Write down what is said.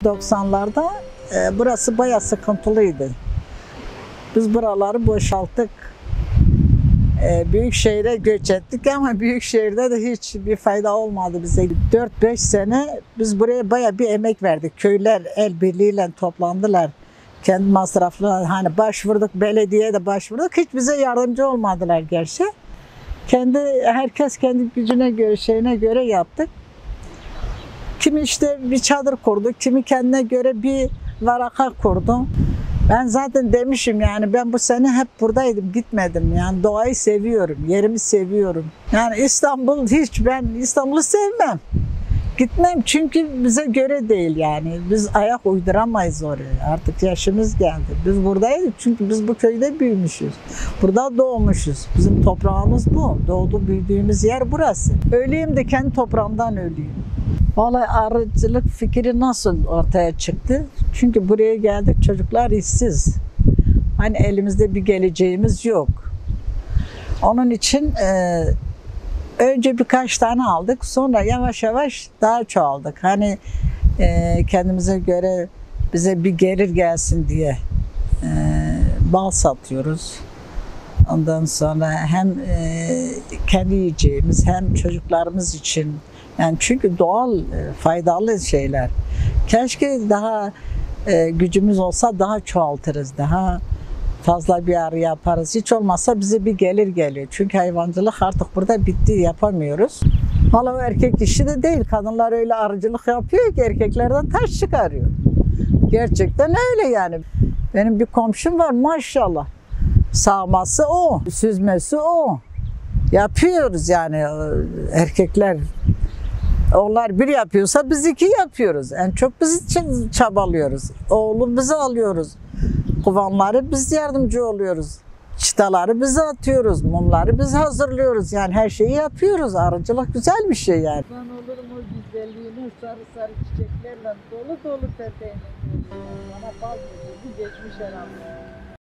90'larda burası bayağı sıkıntılıydı. Biz buraları boşalttık. Büyük şehire göç ettik ama büyük şehirde de hiç bir fayda olmadı bize. 4-5 sene biz buraya bayağı bir emek verdik. Köyler el birliğiyle toplandılar. Kendi masraflı hani başvurduk, belediyeye de başvurduk. Hiç bize yardımcı olmadılar gerçi. Herkes kendi gücüne göre, şeyine göre yaptık. Kimi işte bir çadır kurdu, kimi kendine göre bir varaka kurdu. Ben zaten demişim yani ben bu sene hep buradaydım, gitmedim. Yani doğayı seviyorum, yerimi seviyorum. Yani ben İstanbul'u sevmem. Gitmem çünkü bize göre değil yani. Biz ayak uyduramayız oraya. Artık yaşımız geldi. Biz buradayız çünkü biz bu köyde büyümüşüz. Burada doğmuşuz. Bizim toprağımız bu. Doğdu büyüdüğümüz yer burası. Öleyim de kendi toprağımdan öleyim. Vallahi arıcılık fikri nasıl ortaya çıktı? Çünkü buraya geldik, çocuklar işsiz. Hani elimizde bir geleceğimiz yok. Onun için önce birkaç tane aldık, sonra yavaş yavaş daha çoğaldık. Hani kendimize göre bize bir gelir gelsin diye bal satıyoruz. Ondan sonra hem kendi yiyeceğimiz hem çocuklarımız için. Yani çünkü doğal, faydalı şeyler. Keşke daha gücümüz olsa daha çoğaltırız, daha fazla bir arı yaparız. Hiç olmazsa bize bir gelir geliyor. Çünkü hayvancılık artık burada bitti, yapamıyoruz. Valla o erkek işi de değil. Kadınlar öyle arıcılık yapıyor ki erkeklerden taş çıkarıyor. Gerçekten öyle yani. Benim bir komşum var maşallah. Sağması o, süzmesi o. Yapıyoruz yani erkekler. Onlar bir yapıyorsa biz iki yapıyoruz. En çok biz için çabalıyoruz. Oğlu bizi alıyoruz. Kovanları biz yardımcı oluyoruz. Çıtaları biz atıyoruz. Mumları biz hazırlıyoruz. Yani her şeyi yapıyoruz. Arıcılık güzel bir şey yani. Ben olurum o güzelliğini sarı sarı çiçeklerle dolu dolu peteğine. Bana fazla geçmiş herhalde.